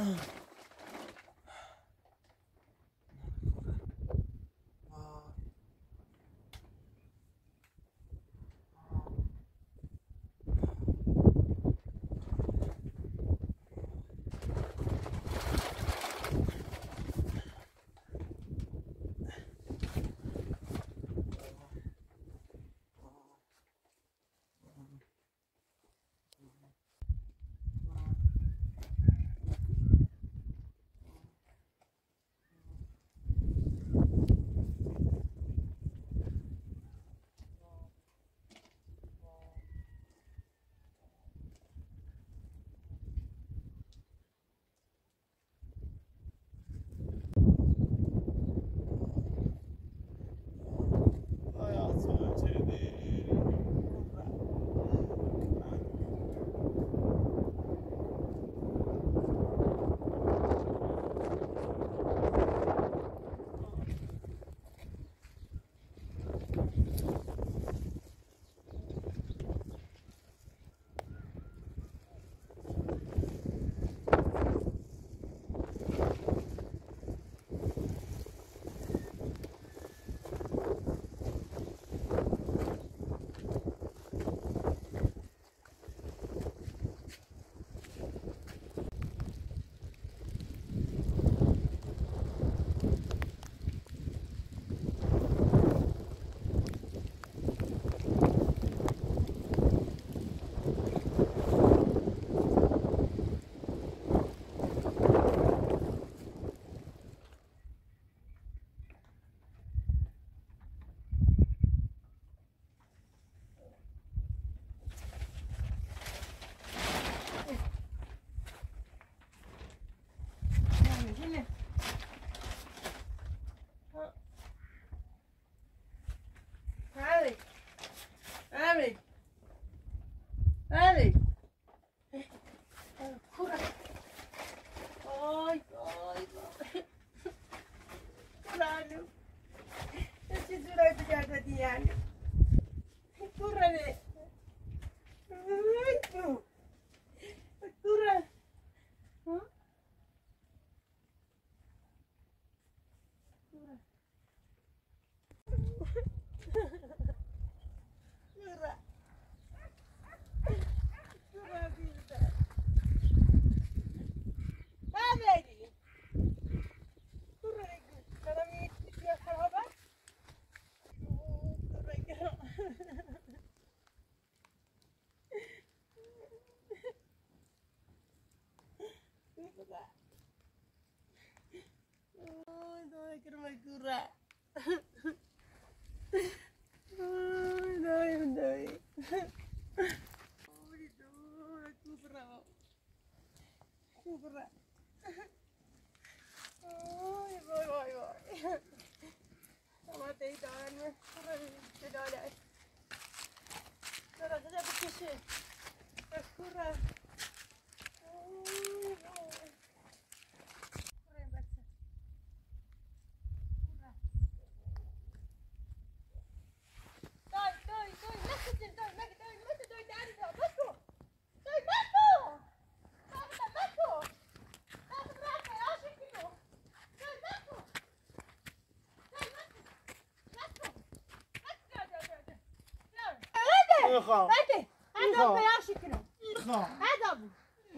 میخوام بده هذا پیاش کنم میخوام هذا ابو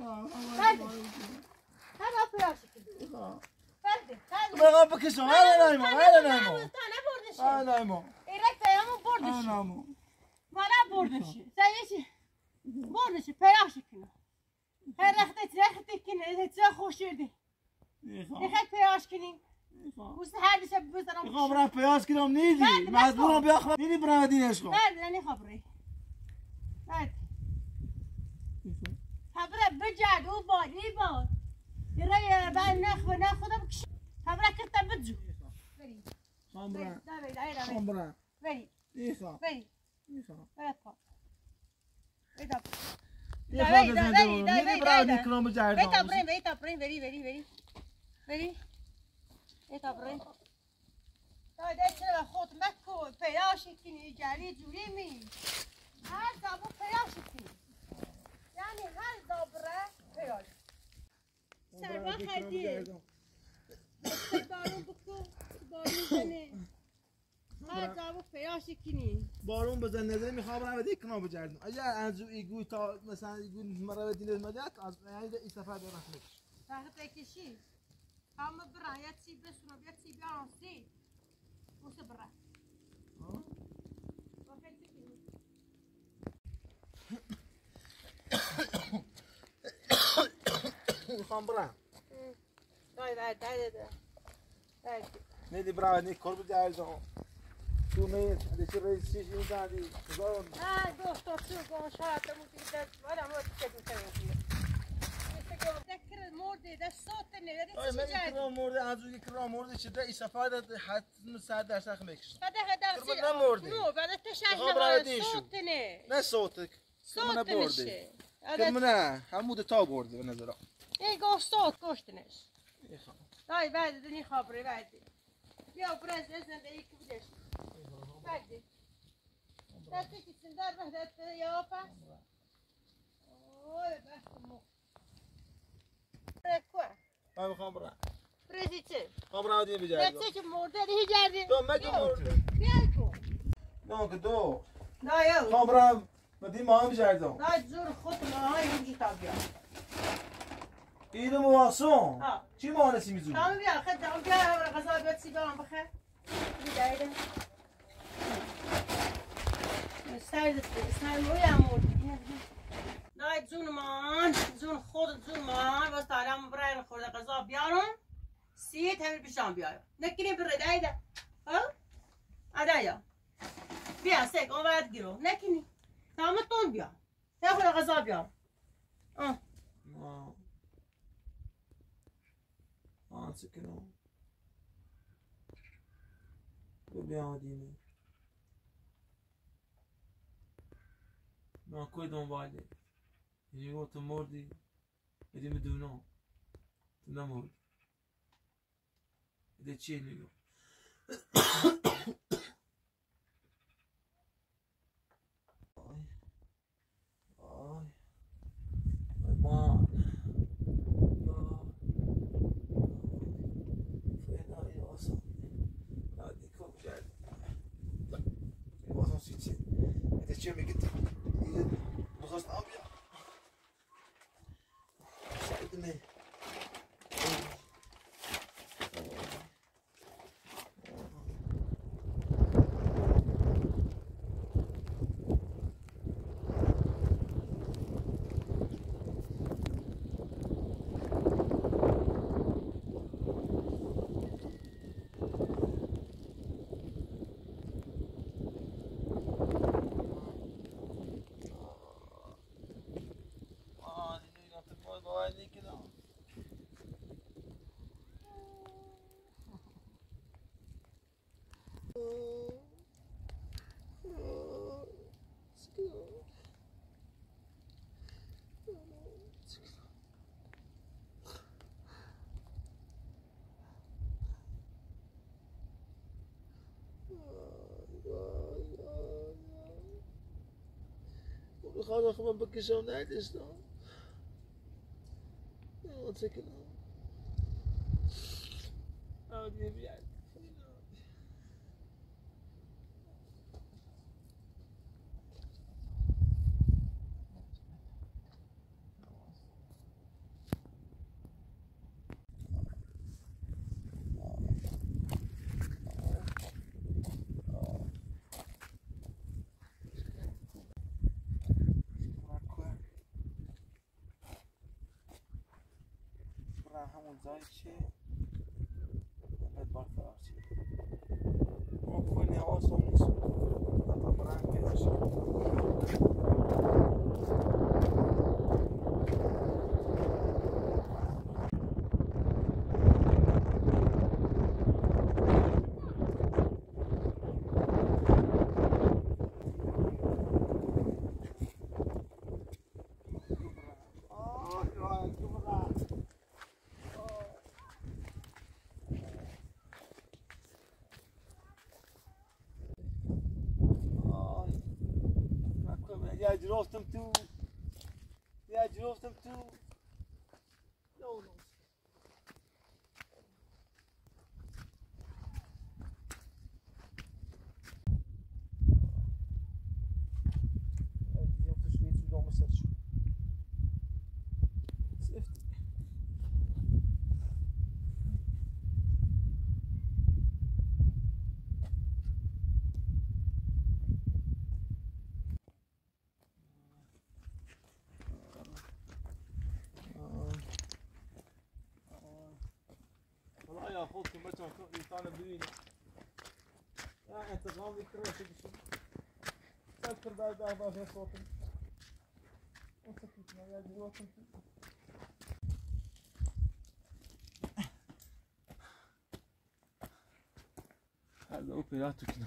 هذا پیاش کنم بده میخوام بکشم هلا نایما هلا نایما تا نبردش هلا نایما ایرک پیامو بردش هلا نایما مالا بردش سایش بردش پیاش کنم هر رخت کنه چه خوش شدی میخواد پیاش کنیم وست هر دشه بزنم میخوام رفت پیاز کنم نیدی مجبورم بیاخرم نیدی برندینش کن بعد نه خبری بعد خبره بجد او باد ای باد یه بعد نخودم کش خبره کتا بجو بری خام برن بری خام برن بری میخوام بری میخوام برات پا ایدا یه خود زنده بود نیدی برندی کنم بجردم ویتا برین بری ایتا برین دایده چرا خود مکو پیاشی کنی جلی جوری می هر زابو پیاشی کنی یعنی هر زابره پیاش سر خیلی بارون بکن بارون زنه هر جا پیاشی کنی بارون بزن نظر میخوام برم دیگه کنار بجردم اگر از ایگو تا مثلا ایگو مرا بدین مدت از یعنی این سفر برم وقت کشی هم برای یه چی بسونم یه چی بیارم سی موسه برای میخوام برم دای ده ندی برای نی کار بجردم تو میت چه رئیسی این زدی هزار دکتر تو گم شده موتی دست ولی ما دیگه می‌کنیم ذكر مورد ده صوت نه ده من کرام مورد از روی کرام مورد چه این سفر ده حتما 100% میکشم هذا نه مورد مو بعد تشعل صوت نه صوتك صوت نشه نه همود تا برده به نظرم گو صوت گوشتنش دای بعد دنی خبری بعد بیا برز زنده یک بدش بعد دستی که سندار بهدت یا پس اوه بس مو من میخوام برم برزی چه؟ میخوام برم دیگه بجردم نه چه مرده دیگه جردی تو مگه مرده بیای کن نه که دو نه یا میخوام برم بدیم ما هم بجردم نه زور خود ما های اینجی تا بیا ایده مواسون چی مانسی میزونی؟ تمام بیا خد دام بیا غذا بیاد سی بیام بخیر بیایده استاید موی امور نه زون خود زون مان واسه آدم برای خورده غذا بیارم سیت همین پیشام بیایم نکنی بره دایده ها ادایا بیا سگ اون ورد گیرو نکنی تمام تون بیا تا خورده غذا بیار سکنم بیا دینه ما کوی دنباله یه تو مردی بدی میدونم تو نمرد ده چیه نگو ما فعلا آسان عادی کم جد آسان سیچه ده چیه میگید بخواست آبیا سعیدنه خدا خب بکشم نداشتم سکنم عادی بیاد همون زای چه باید برقرار چه ما کنی آسان نیست تا برنگ کدش يا جروفتم تو يا جروفتم تو خودتون بچه‌ها انسان ببینید انتقام می‌گیره شدیشون سفر بعد بعد صوتم اون سکوت ما دلوقتي هذا اوبراتو كده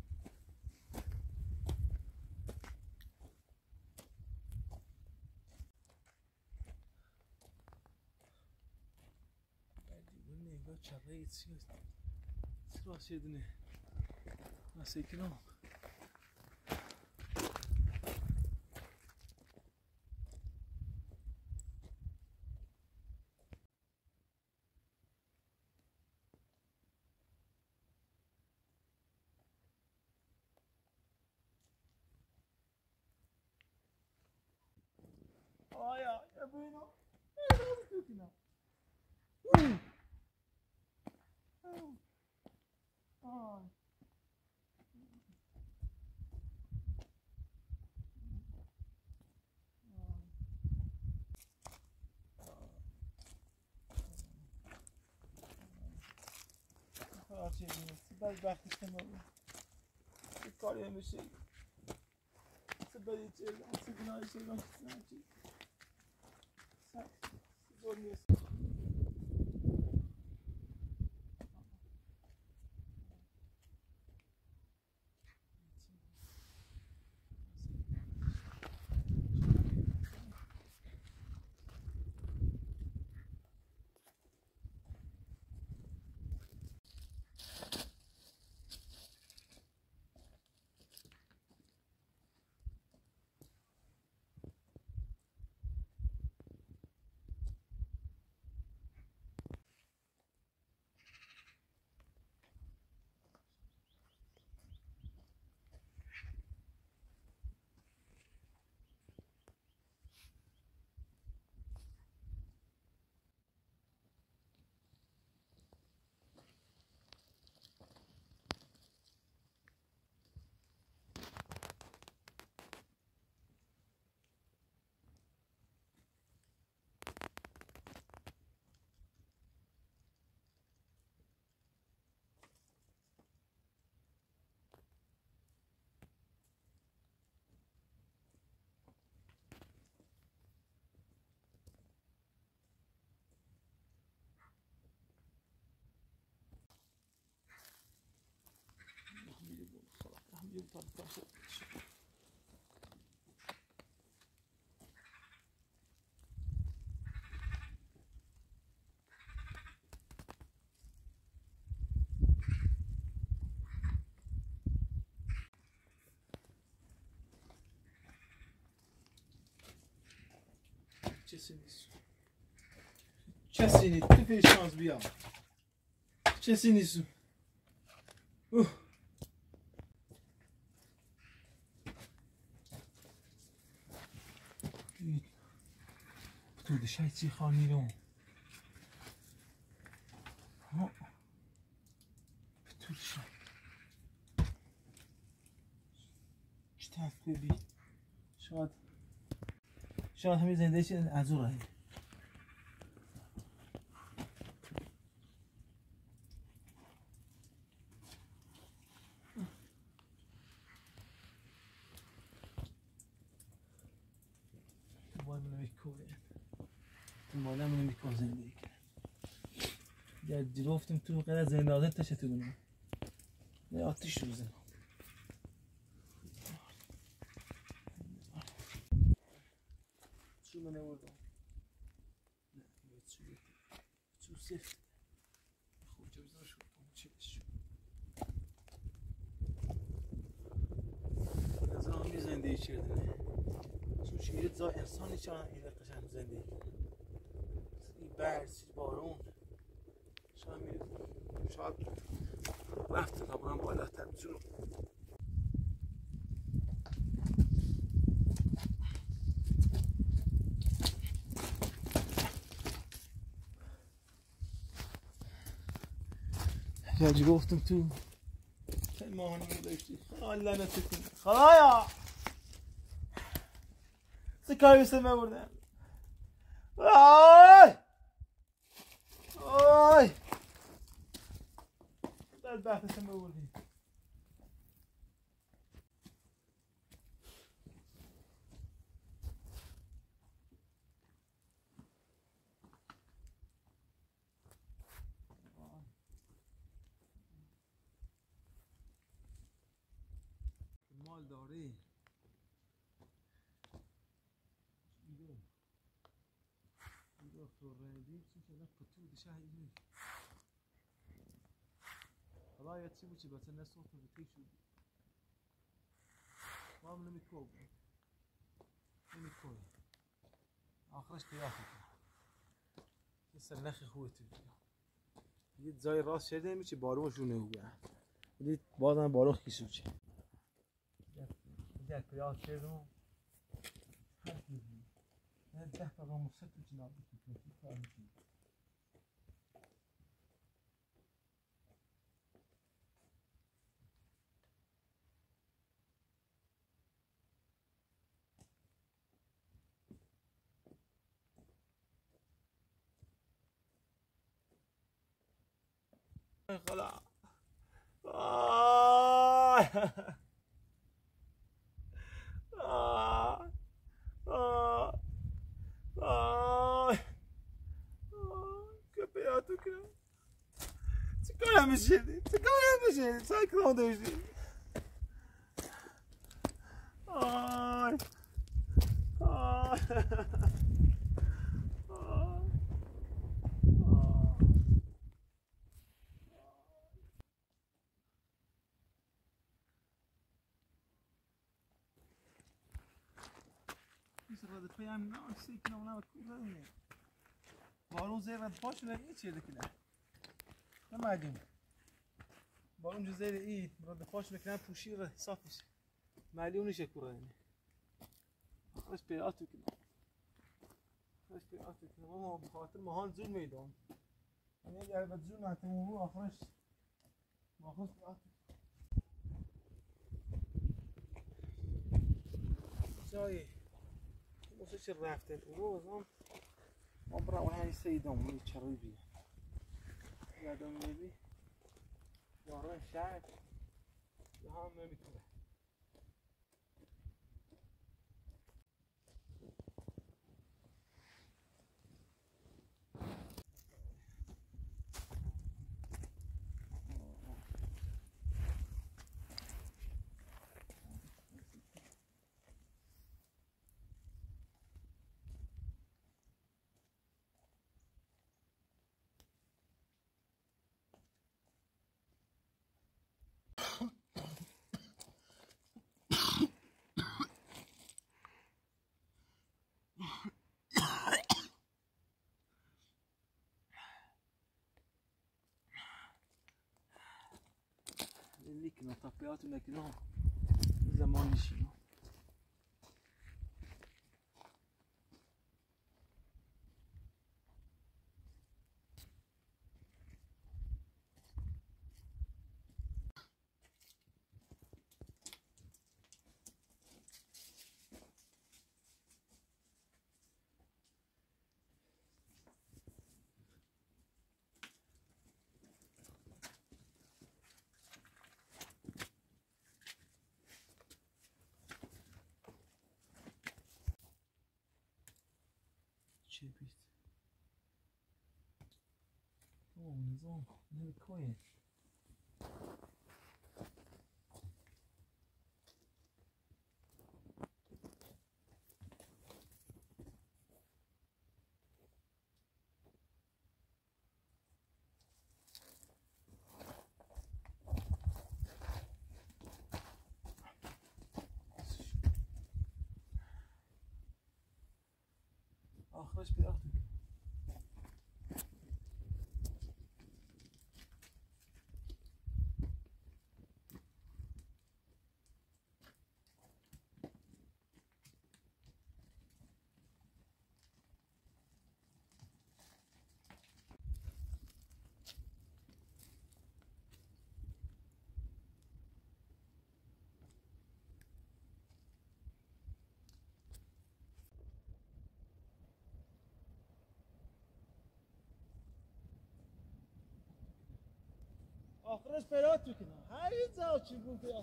چرایی سراس یه دونه مسیکنام آیا یا بینو بدبختی کنم کاری نمیشه سبدی چه سبنای چه چی زور نیست کسی نیست تو پیش شانس بیا کسی نیست تو دشای چی خانی رو تو دشای چطور ببین شاید همین زنده چی از او رایی مادم رو میکن زندگی کرد یا رفتم تو قدر زنده آزد تشه تو دونم نه آتیش رو زنم چو منه بردم نه چو سفت خوب چه بزار شد چه از آن زندگی کردنه چون شیرت زای انسانی چه این قشنگ زندگی برد بارون شاید میره شاید رفت قبرم بالاتر میتونم یه گفتم تو خیلی ماهانه داشتی خیلی لعنت کنی خدایا سکایی بسته بردم آی آی رفت اسم بردی مال داری ایدو فرندی چون شده کتو دشه هایی حالا یا چی بچی بچه نسوت بتی شد ما هم نمیکوب نمیکوب آخرش تیافی یه سرنخی خوبه تو یه جای راست شده میشه باروشونه هوگه دید بازم بارو خیسو چی دیگه پیاز کردم هر چیزی نه ده فقط مصد تو چی نابی کنی خلا که پیاتو کنم چیکار میشید سایکلون داشتی آی آی Isso depois é não sei que não leva coisa né. Balon zero pode não ir tira aqui né. Não mais dimo. Balon de zero ir, mas pode não criar puxira صافش. معلوم نشه کره نه. خلاص پیاتو کنه. خلاص پیاتو کنه. ما بخاطر مهان زون میدون. یعنی اگر به زون نتیمون آخرش ما خلاص پیاتو. جایی موسیقی رفتن روز ما برای وحی سیدم می چریبی یادم میبی یاران شهر یه هم نمیکنه اللي كنا طبيعات ولكنهم زمان نشينو چه بیست نظام نمیکنه آخرش بیاخت آخرش پیرات میکنم هر یه زاو چی بود پیرات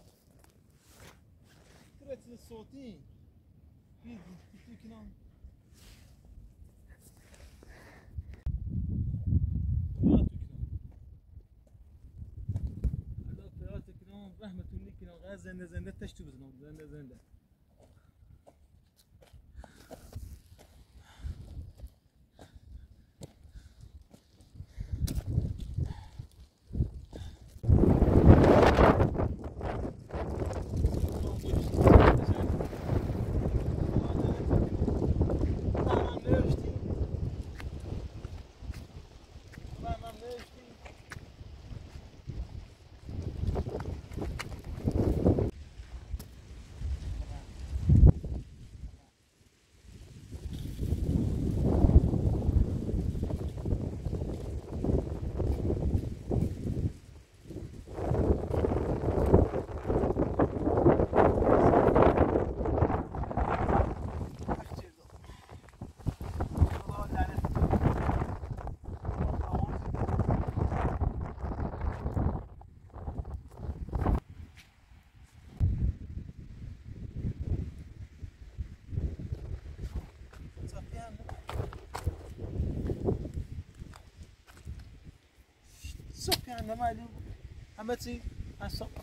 کرتی صوتی بید میکنم پیرات میکنم رحمتون میکنم غیر زنده تشتو بزنم زنده صبح عندنا معلوم عمتي على الصبح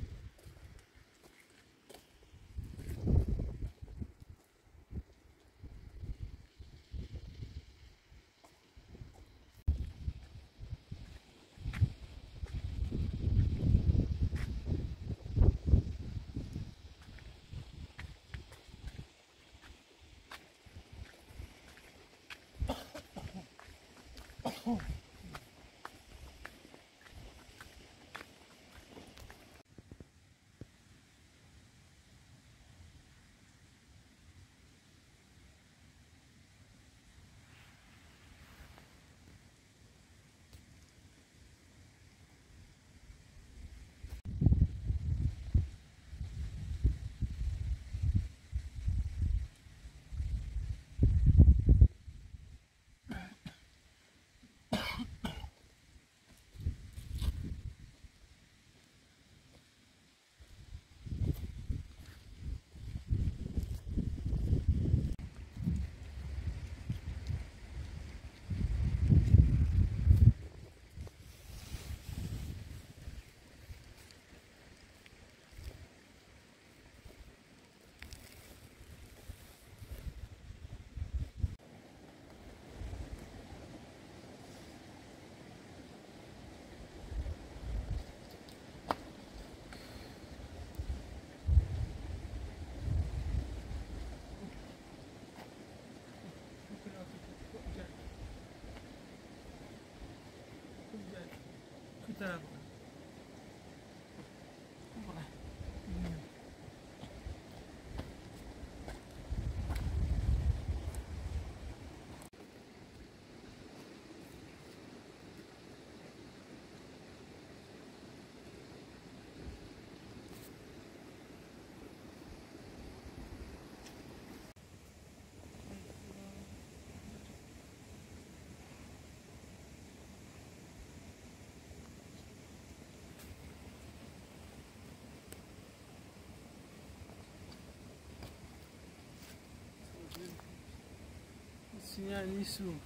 كتاب يعني يسوق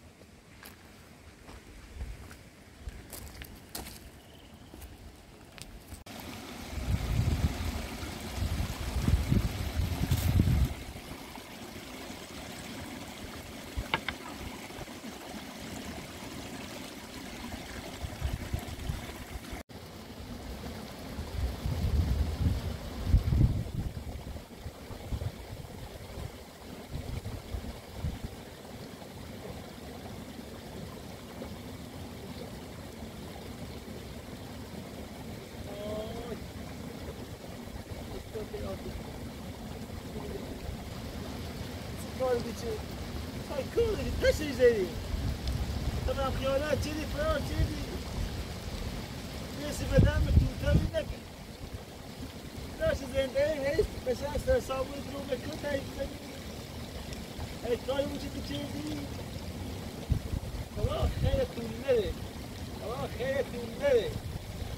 قصه زدی طبعا خیالات چیزی فرار چیزی نیست بدم تو تاوی نکن داشت زنده هست بس از صابون رو بکن تایید کنی ای کاری وجود چیزی الله خیرتون نده الله خیرتون نده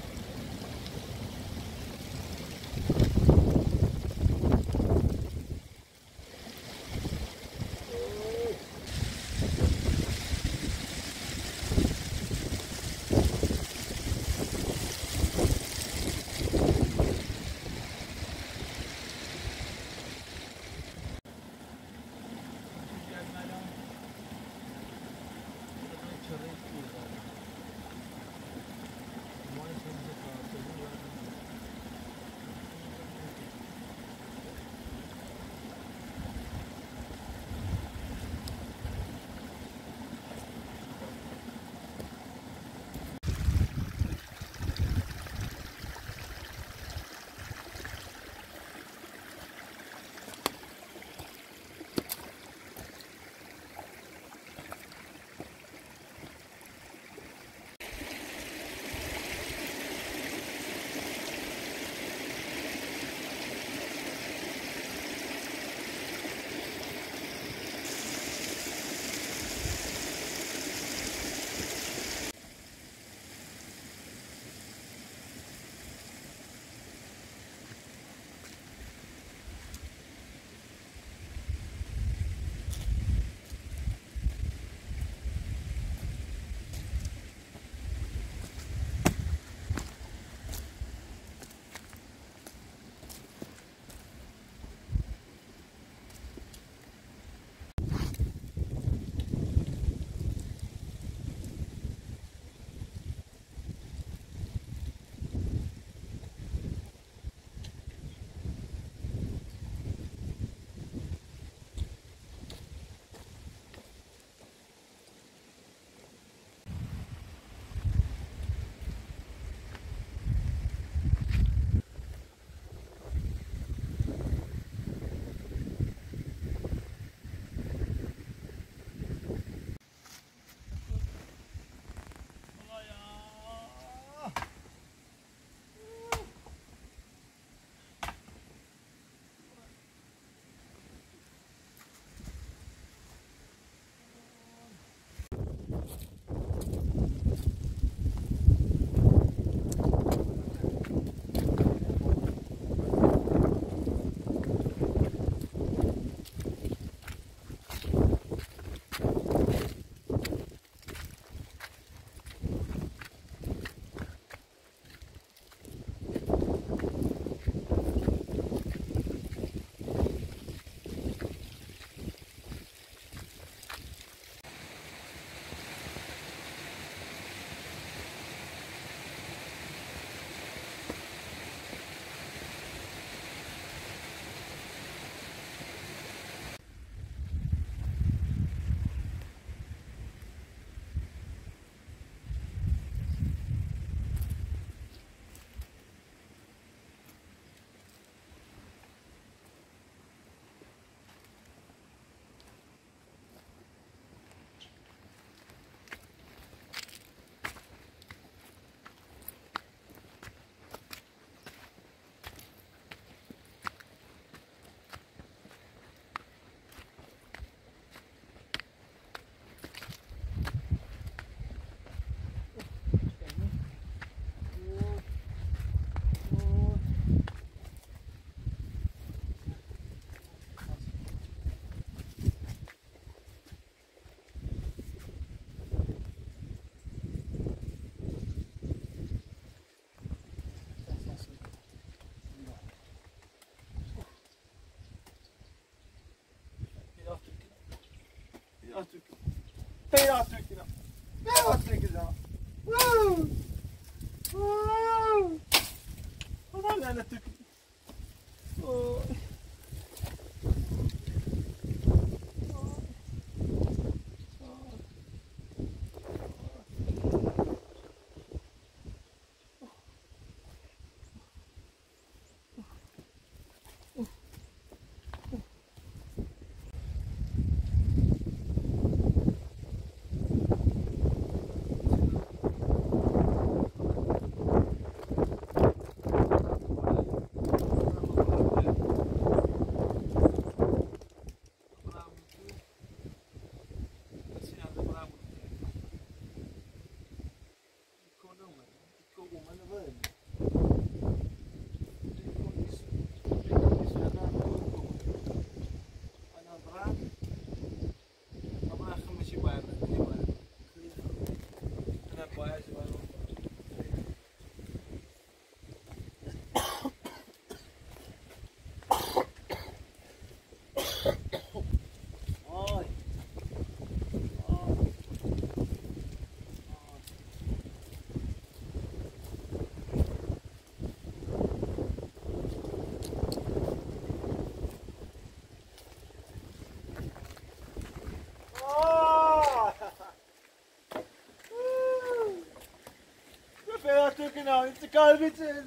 نه این کار بیچه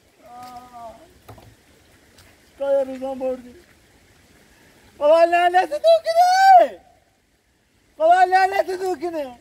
چیکار روزان بردی بابا لعنت تو کنه بابا لعنت تو کنه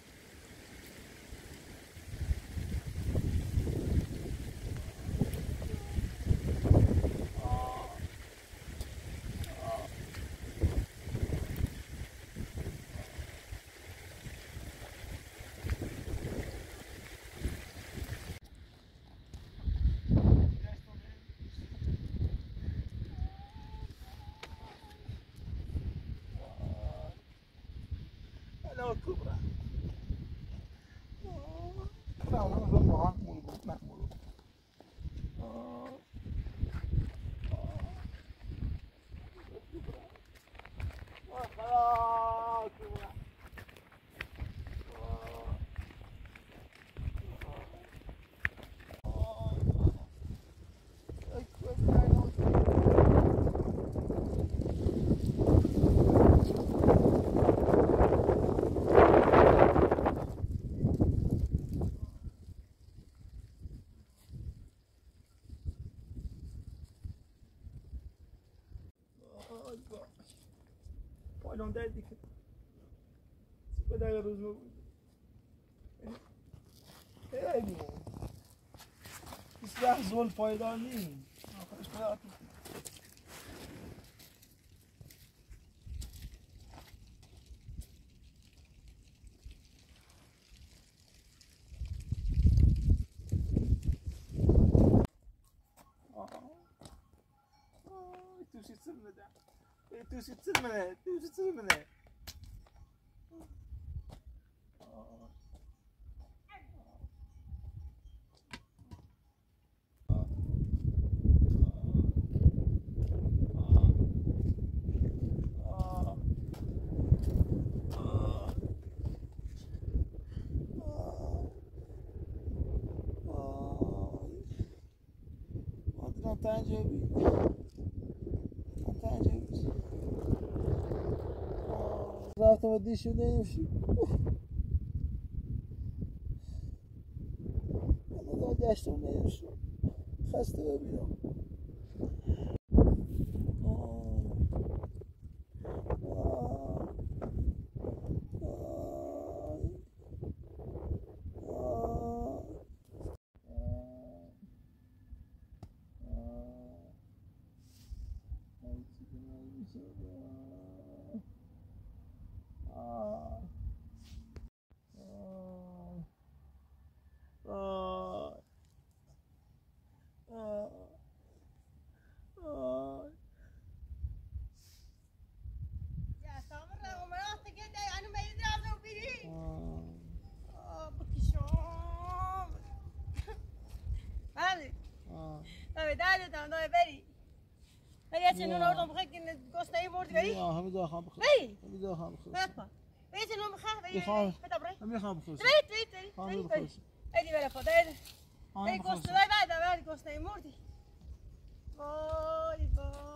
پایلان دردی که به در روز رو بود ای بو 20 زول پایدار نیم آخرش پایدار تو توسی ترمنه رفتم و دیشو نمیشی من گشتم نمیشی خسته ببینم همه جا خواهم بخیر Weet je nog me graag? Ik ga. Met dat brein. Ik ga begonnen. Weet. Hey, die willen poder. Hey, kosten wij daar waar kost nee moordi. Boy.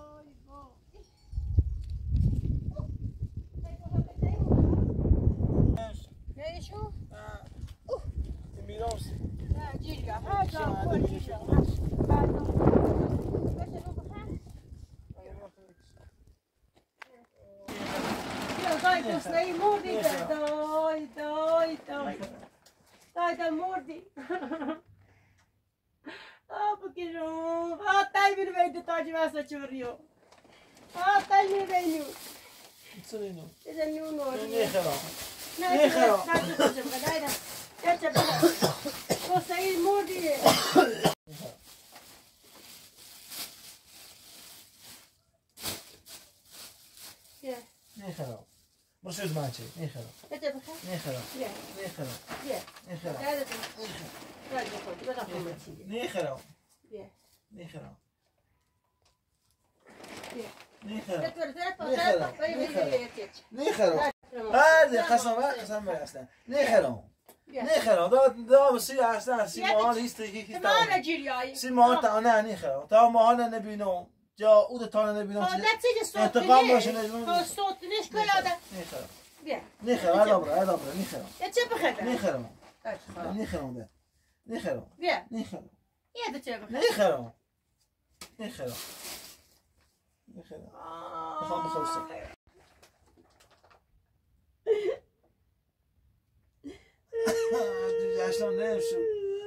Ja, is hoe? Inmiddels. Ja, Gilia. Ha, ja, hoor Gilia. Dai, kost nee moordi. Dai, moordi. Oh, porque não. Ah, tá aí, meu bem, tu tá de massa, churrio. Ah, tá aí, meu bem, nu. Isso aí não. Isso é nu, não. Nem geral. Nem geral. Ja, je hebt kost aí, moordi. Ja. Nem geral. Maar zo maatje, nem geral. Dat heb ik Nem geral. Ja. Nem geral. Ja. Nem geral. Ja, dat is goed. Ja, dat is goed. Dat is goed. Nem geral. Ja. Nem geral. Ja. Nem geral. Dat wordt het Nee, geral. Nem geral. هذه قسم اصلا nem geral. Nem geral. ده بس هي اصلا سيمان هيستي تمام جيرياي. سيمان تاعنا nem geral. تا ما هنا نبينو جا اود تاعنا نبينو. لا تيجي صوت. انتقام باش نجم. صوت ليش كياده؟ nem geral. Ja. Nem geral. هذا برا nem geral. Ja, het heb ik Nem geral. gedaan. Nem geral ده. Nem geral. Ja. Nem geral. Ja, dat heb ik gedaan. Nem geral. Nem geral. Nem geral. We gaan begonnen. Ja, dan neem zo.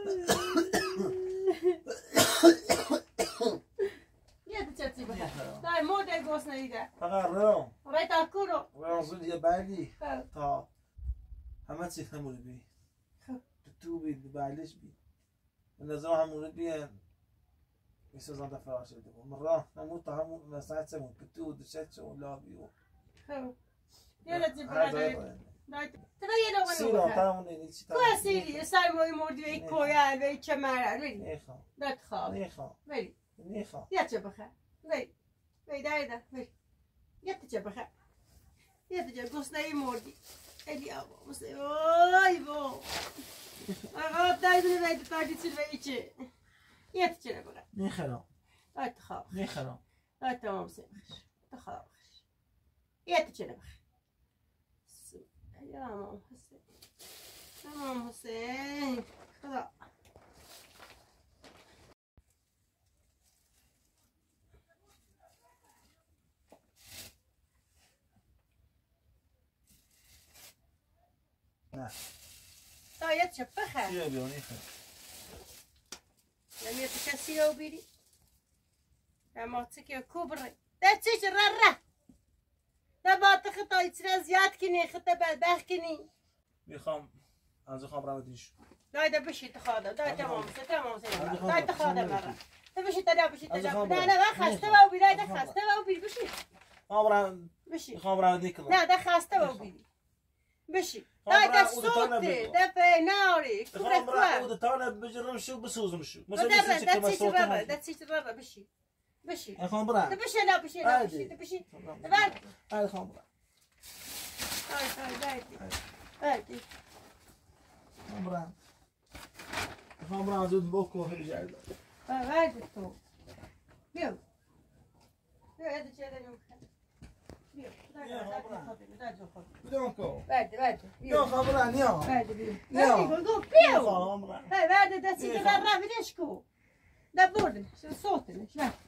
Ja, dat heb ik gedaan. Daar moet ik was niet daar. تقرر Rijdt al kuro. ورازل يا بالي تا همت سيفهموا بي تتوبي بعلش بي النظام همون بي يسوز عند فراش ده مرة هموت همون ساعات سمون كتو دشت ولا بيو Ja, dat heb ik gedaan. Terwijl je nog سيرا een تاون نيجي Koe Siri, zijn mooi moord weet koeien, weet je maar. نيخا Dat gaat. نيخا Weet نيخا ja, je begrijpt. Weet daar dat. Weet ja, dat je begrijpt. Ja, dat je kost naar je moord. En die oude moest zeggen, oi, bo. Maar wat tijd we weten dat dit weet je. Ja, dat je begrijpt. نيخا Dat gaat. نيخا Dat dan zeggen. Dat gaat. Ja, dat je begrijpt. Ja, man. Tamam Hüseyin. Kala. طايت شبخة. يا بيوني خير. لم يتكسيو بيدي. ما تسكيو كبري. ده تيجي ررة. ده ما تخطى يتنا زياد كني خطى بعد كني. میخوام از خبر بدیش دای ده بشی تخاده دای تمام دای تخاده برا ده بشی تدا بشی تدا نه نه خسته و بی دای ده خسته و بی بشی خبر بشی خبر دیک نه ده خسته و بی بشی دای ده صوته ده فناری خبر اود تانا بجرم شو بسوزم شو مثلا ده چیز برا ده چیز برا بشی بشی خبر ده بشی لا بشی لا بشی ده بشی بعد ای خبر دای خبر زود بوکو هجای بعد تو بیا بیا هذا چه داریم بیا بدون کو بعد یا خبر نیا بعد بیا یا گو بیا بعد ده چیز راه بدش کو ده برد صوتش